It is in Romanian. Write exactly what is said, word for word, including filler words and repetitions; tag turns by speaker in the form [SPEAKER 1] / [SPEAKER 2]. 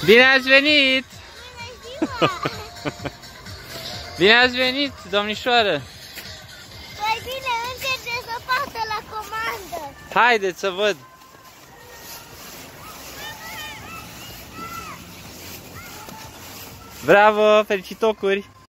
[SPEAKER 1] Bine ați venit! Bine ați venit, domnișoară!
[SPEAKER 2] Păi bine, încerce să facă la comandă!
[SPEAKER 1] Haideți să văd! Bravo, felicitocuri!